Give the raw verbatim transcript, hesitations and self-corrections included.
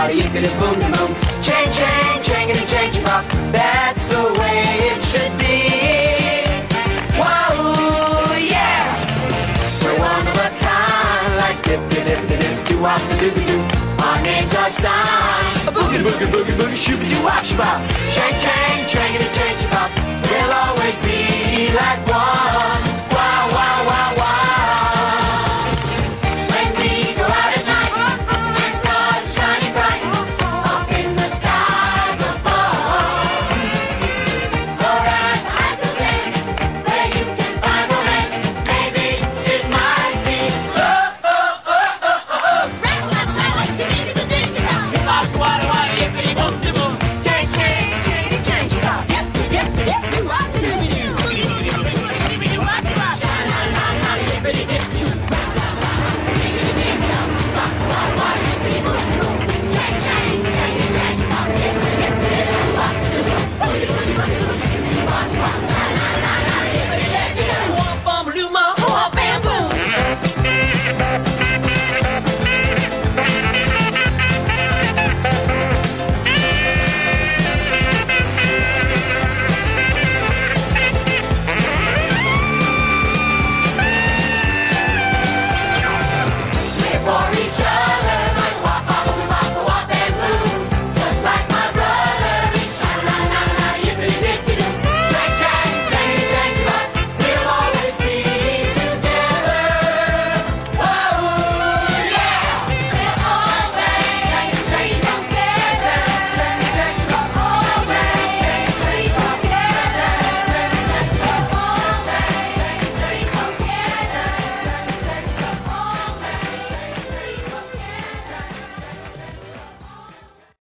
bada yippity boom de boom. Chang chang changity chang bop. That's the way it should be. Whoa, yeah. We're one of a kind, like dip dip dip dip dip doo wop doo doo doo. Our names are signed. A boogie boogie boogie boogie shooby doo wop shabop. Chang chang changity